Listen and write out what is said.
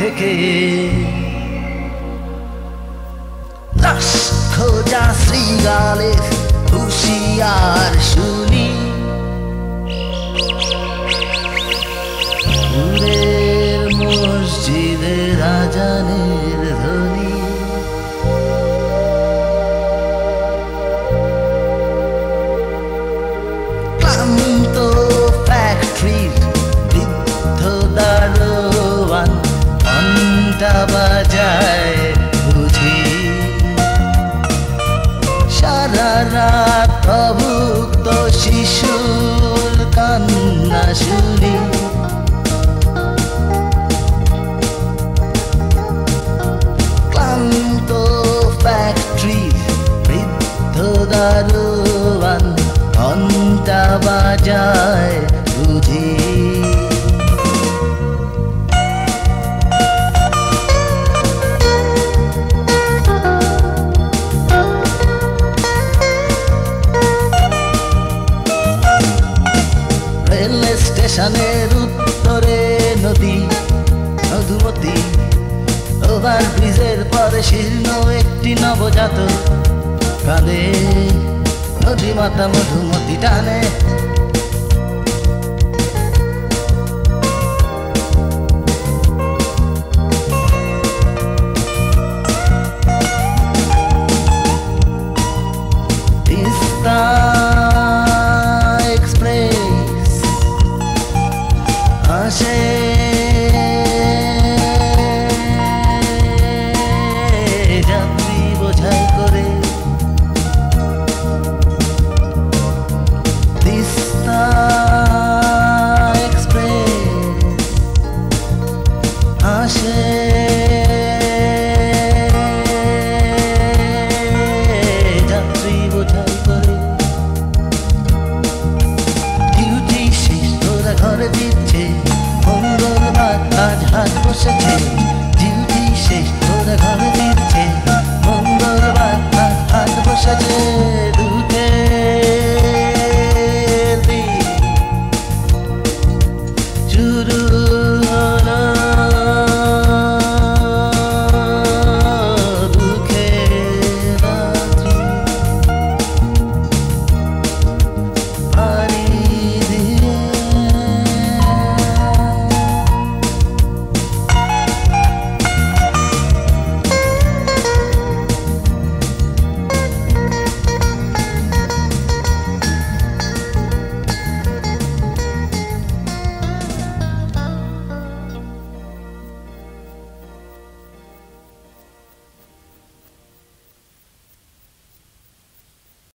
থেকে লাশ খোঁজা শ্রীগালের হুঁশিয়ার শুনি দূরের মসজিদের আজানের ধ্বনি ক্লান্ত ফ্যাক্টরির বৃদ্ধ দারোয়ান ঘন্টা বাজায় বুঝি সারা রাত অভুক্ত শিশুর কান্না শুনি ক্লান্ত ফ্যাক্টরির বৃদ্ধ দারোয়ান ঘন্টা বাজায় বুঝি রেল স্টেশনের উত্তরে নদী মধুমতি ওভার ব্রিজের পরে শীর্ণ একটি নবজাতক কাঁদে নদী মাতা মধুমতি টানে